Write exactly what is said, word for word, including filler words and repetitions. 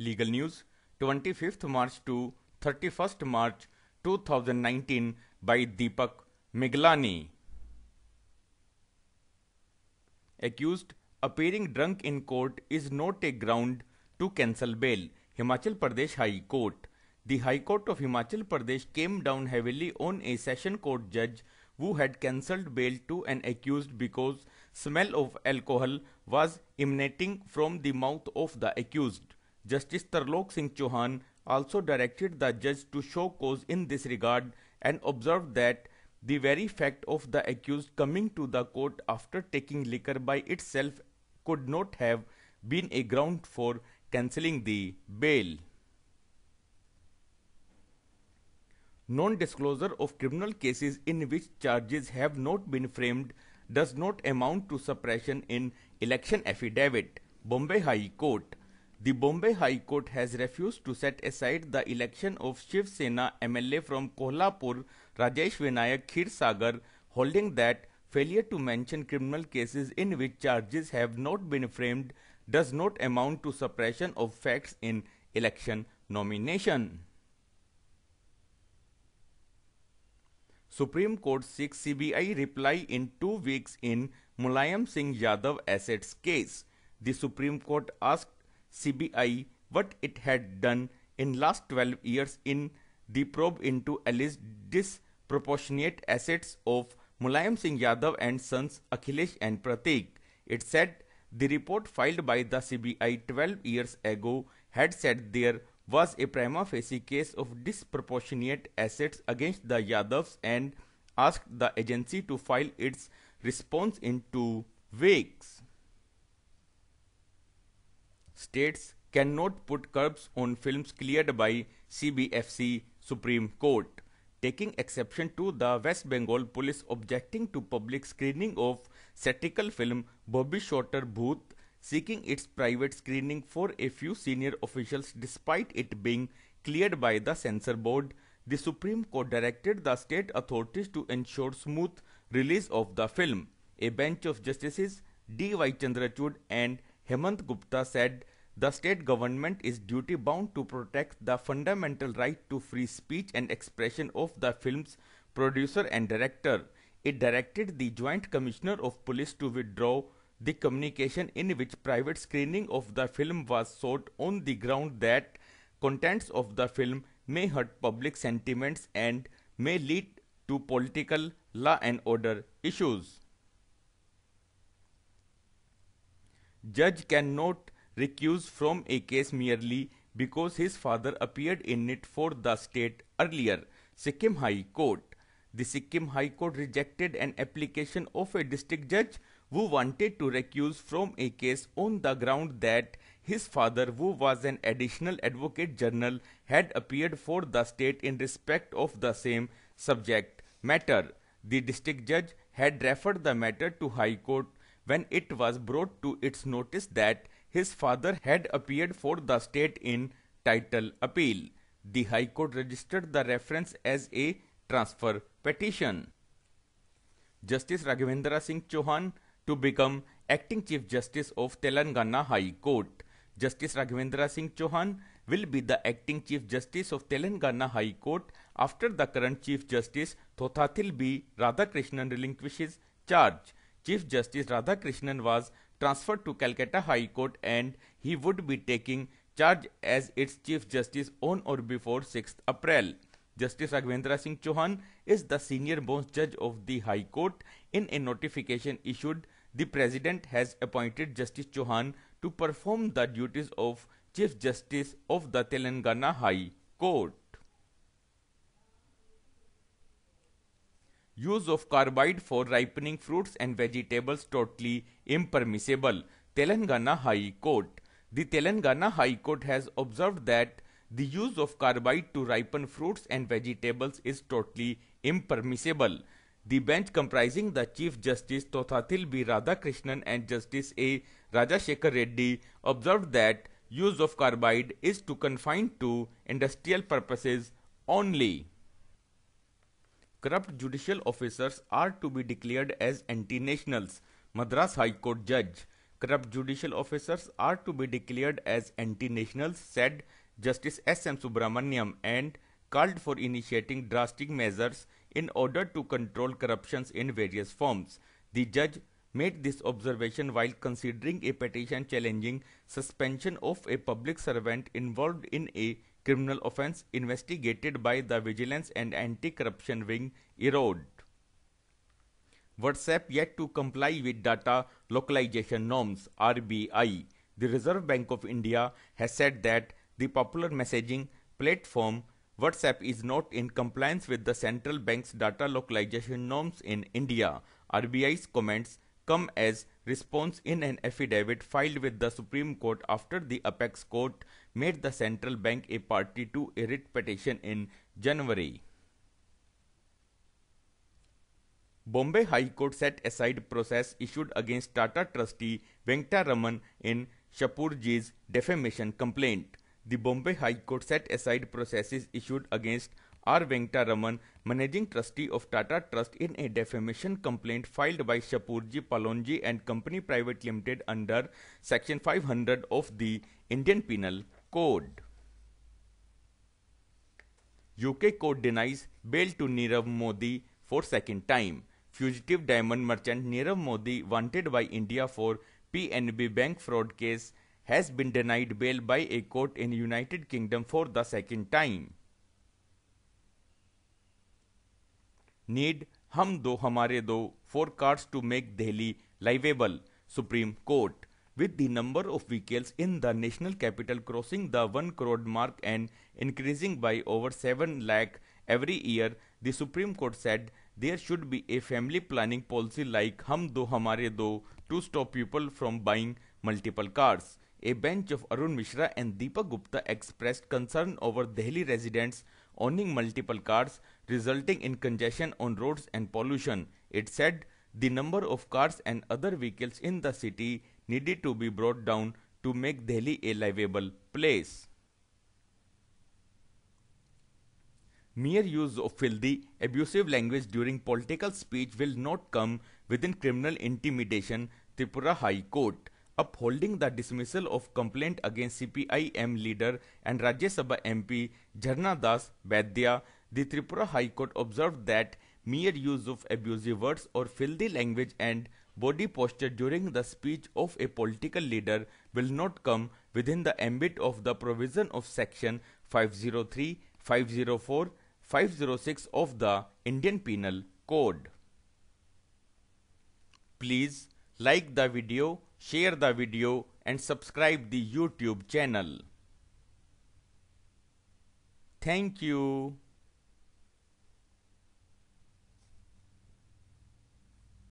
Legal News, twenty-fifth March to thirty-first March two thousand nineteen by Deepak, Miglani. Accused appearing drunk in court is not a ground to cancel bail. Himachal Pradesh High Court. The High Court of Himachal Pradesh came down heavily on a session court judge who had cancelled bail to an accused because smell of alcohol was emanating from the mouth of the accused. Justice Tarlok Singh Chauhan also directed the judge to show cause in this regard and observed that the very fact of the accused coming to the court after taking liquor by itself could not have been a ground for cancelling the bail. Non-disclosure of criminal cases in which charges have not been framed does not amount to suppression in election affidavit. Bombay High Court. The Bombay High Court has refused to set aside the election of Shiv Sena M L A from Kolhapur Rajesh Vinayak Kheersagar, holding that failure to mention criminal cases in which charges have not been framed does not amount to suppression of facts in election nomination. Supreme Court seeks C B I reply in two weeks in Mulayam Singh Yadav assets case. The Supreme Court asked C B I what it had done in last twelve years in the probe into alleged disproportionate assets of Mulayam Singh Yadav and sons Akhilesh and Prateek. It said the report filed by the C B I twelve years ago had said there was a prima facie case of disproportionate assets against the Yadavs and asked the agency to file its response in two weeks. States cannot put curbs on films cleared by C B F C Supreme Court. Taking exception to the West Bengal police objecting to public screening of satirical film Bobby Shorter Bhoot, seeking its private screening for a few senior officials despite it being cleared by the censor board, the Supreme Court directed the state authorities to ensure smooth release of the film. A bench of Justices D Y Chandrachud and Hemant Gupta said the state government is duty-bound to protect the fundamental right to free speech and expression of the film's producer and director. It directed the Joint Commissioner of Police to withdraw the communication in which private screening of the film was sought on the ground that contents of the film may hurt public sentiments and may lead to political law and order issues. Judge cannot recuse from a case merely because his father appeared in it for the state earlier. Sikkim High Court. The Sikkim High Court rejected an application of a district judge who wanted to recuse from a case on the ground that his father, who was an additional advocate general, had appeared for the state in respect of the same subject matter. The district judge had referred the matter to High Court when it was brought to its notice that his father had appeared for the state in title appeal. The High Court registered the reference as a transfer petition. Justice Raghavendra Singh Chauhan to become Acting Chief Justice of Telangana High Court. Justice Raghavendra Singh Chauhan will be the Acting Chief Justice of Telangana High Court after the current Chief Justice Thothathil B. Radhakrishnan relinquishes charge. Chief Justice Radhakrishnan was transferred to Calcutta High Court and he would be taking charge as its Chief Justice on or before sixth April. Justice Raghavendra Singh Chauhan is the senior most judge of the High Court. In a notification issued, the President has appointed Justice Chauhan to perform the duties of Chief Justice of the Telangana High Court. Use of carbide for ripening fruits and vegetables totally impermissible. Telangana High Court. The Telangana High Court has observed that the use of carbide to ripen fruits and vegetables is totally impermissible. The bench comprising the Chief Justice Thothathil B. Radhakrishnan and Justice A. Rajashekar Reddy observed that use of carbide is to confine to industrial purposes only. Corrupt judicial officers are to be declared as anti-nationals. Madras High Court Judge. corrupt judicial officers are to be declared as anti-nationals, said Justice S M Subramaniam, and called for initiating drastic measures in order to control corruptions in various forms. The judge made this observation while considering a petition challenging suspension of a public servant involved in a criminal offence investigated by the Vigilance and Anti-Corruption Wing (Erode). WhatsApp yet to comply with data localization norms (R B I). The Reserve Bank of India has said that the popular messaging platform WhatsApp is not in compliance with the central bank's data localization norms in India. R B I's comments come as response in an affidavit filed with the Supreme Court after the apex court made the central bank a party to a writ petition in January. Bombay High Court set aside process issued against Tata trustee Venkataraman in Shapurji's defamation complaint. The Bombay High Court set aside processes issued against R. Venkataraman, managing trustee of Tata Trust, in a defamation complaint filed by Shapurji Palonji and Company Private Limited under Section five hundred of the Indian Penal Code. U K court denies bail to Nirav Modi for second time. Fugitive diamond merchant Nirav Modi, wanted by India for P N B bank fraud case, has been denied bail by a court in United Kingdom for the second time. Need Hum Do Hamare Do for cars to make Delhi livable, Supreme Court. With the number of vehicles in the national capital crossing the one crore mark and increasing by over seven lakh every year, the Supreme Court said there should be a family planning policy like Hum Do Hamare Do to stop people from buying multiple cars. A bench of Arun Mishra and Deepak Gupta expressed concern over Delhi residents owning multiple cars, resulting in congestion on roads and pollution. It said the number of cars and other vehicles in the city needed to be brought down to make Delhi a livable place. Mere use of filthy, abusive language during political speech will not come within criminal intimidation, Tripura High Court. Upholding the dismissal of complaint against C P I M leader and Rajya Sabha M P Jharna Das Vaidya, the Tripura High Court observed that mere use of abusive words or filthy language and body posture during the speech of a political leader will not come within the ambit of the provision of Section five oh three, five oh four, five oh six of the Indian Penal Code. Please like the video, share the video and subscribe the YouTube channel. Thank you.